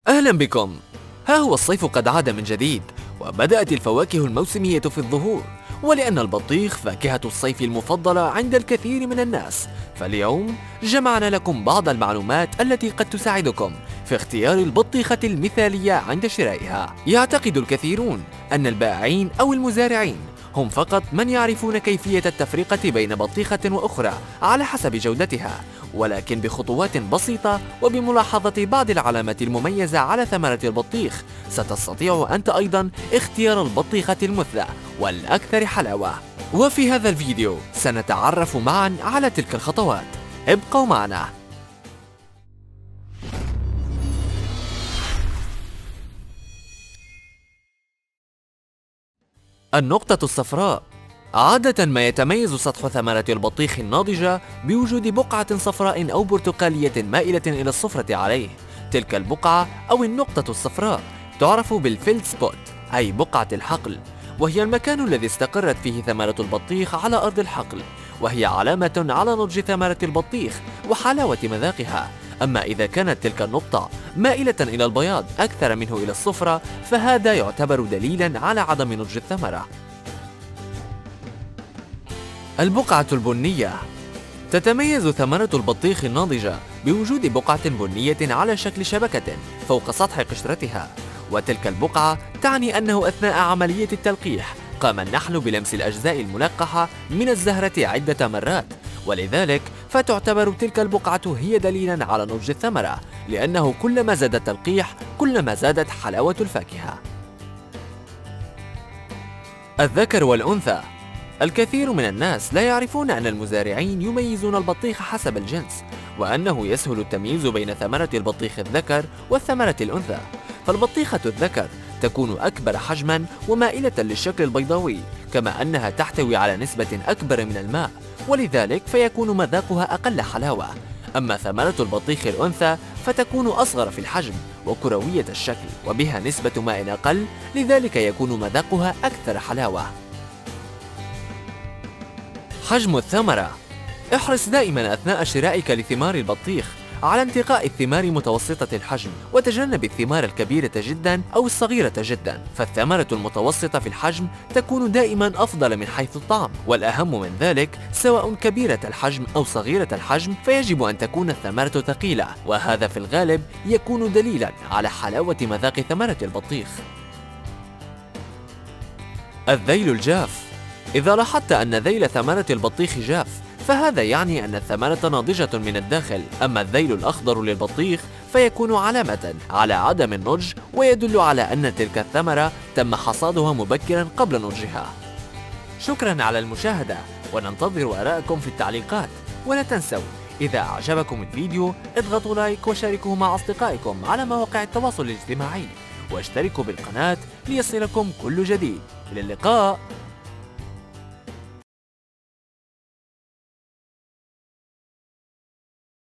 أهلا بكم. ها هو الصيف قد عاد من جديد، وبدأت الفواكه الموسمية في الظهور، ولأن البطيخ فاكهة الصيف المفضلة عند الكثير من الناس، فاليوم جمعنا لكم بعض المعلومات التي قد تساعدكم في اختيار البطيخة المثالية عند شرائها. يعتقد الكثيرون أن البائعين أو المزارعين هم فقط من يعرفون كيفية التفرقة بين بطيخة وأخرى على حسب جودتها، ولكن بخطوات بسيطة وبملاحظة بعض العلامات المميزة على ثمرة البطيخ ستستطيع أنت أيضا اختيار البطيخة المثلى والأكثر حلاوة. وفي هذا الفيديو سنتعرف معا على تلك الخطوات، ابقوا معنا. النقطة الصفراء. عادة ما يتميز سطح ثمرة البطيخ الناضجة بوجود بقعة صفراء أو برتقالية مائلة إلى الصفرة عليه. تلك البقعة أو النقطة الصفراء تعرف بالفيلد سبوت، أي بقعة الحقل، وهي المكان الذي استقرت فيه ثمرة البطيخ على أرض الحقل، وهي علامة على نضج ثمرة البطيخ وحلاوة مذاقها. أما إذا كانت تلك النقطة مائلة إلى البياض أكثر منه إلى الصفرة، فهذا يعتبر دليلا على عدم نضج الثمرة. البقعة البنية. تتميز ثمرة البطيخ الناضجة بوجود بقعة بنية على شكل شبكة فوق سطح قشرتها، وتلك البقعة تعني أنه أثناء عملية التلقيح قام النحل بلمس الأجزاء الملقحة من الزهرة عدة مرات، ولذلك فتعتبر تلك البقعة هي دليلا على نضج الثمرة، لأنه كلما زاد التلقيح كلما زادت حلاوة الفاكهة. الذكر والأنثى. الكثير من الناس لا يعرفون أن المزارعين يميزون البطيخ حسب الجنس، وأنه يسهل التمييز بين ثمرة البطيخ الذكر والثمرة الأنثى. فالبطيخة الذكر تكون أكبر حجما ومائلة للشكل البيضاوي، كما أنها تحتوي على نسبة أكبر من الماء، ولذلك فيكون مذاقها أقل حلاوة. أما ثمرة البطيخ الأنثى فتكون أصغر في الحجم وكروية الشكل وبها نسبة ماء أقل، لذلك يكون مذاقها أكثر حلاوة. حجم الثمرة. احرص دائما أثناء شرائك لثمار البطيخ على انتقاء الثمار متوسطة الحجم، وتجنب الثمار الكبيرة جدا أو الصغيرة جدا، فالثمرة المتوسطة في الحجم تكون دائما أفضل من حيث الطعم، والأهم من ذلك سواء كبيرة الحجم أو صغيرة الحجم فيجب أن تكون الثمرة ثقيلة، وهذا في الغالب يكون دليلا على حلاوة مذاق ثمرة البطيخ. الذيل الجاف. إذا لاحظت أن ذيل ثمرة البطيخ جاف فهذا يعني أن الثمرة ناضجة من الداخل، أما الذيل الأخضر للبطيخ فيكون علامة على عدم النضج ويدل على أن تلك الثمرة تم حصادها مبكرا قبل نضجها. شكرا على المشاهدة، وننتظر آراءكم في التعليقات، ولا تنسوا إذا أعجبكم الفيديو اضغطوا لايك وشاركوه مع أصدقائكم على مواقع التواصل الاجتماعي، واشتركوا بالقناة ليصلكم كل جديد. إلى اللقاء.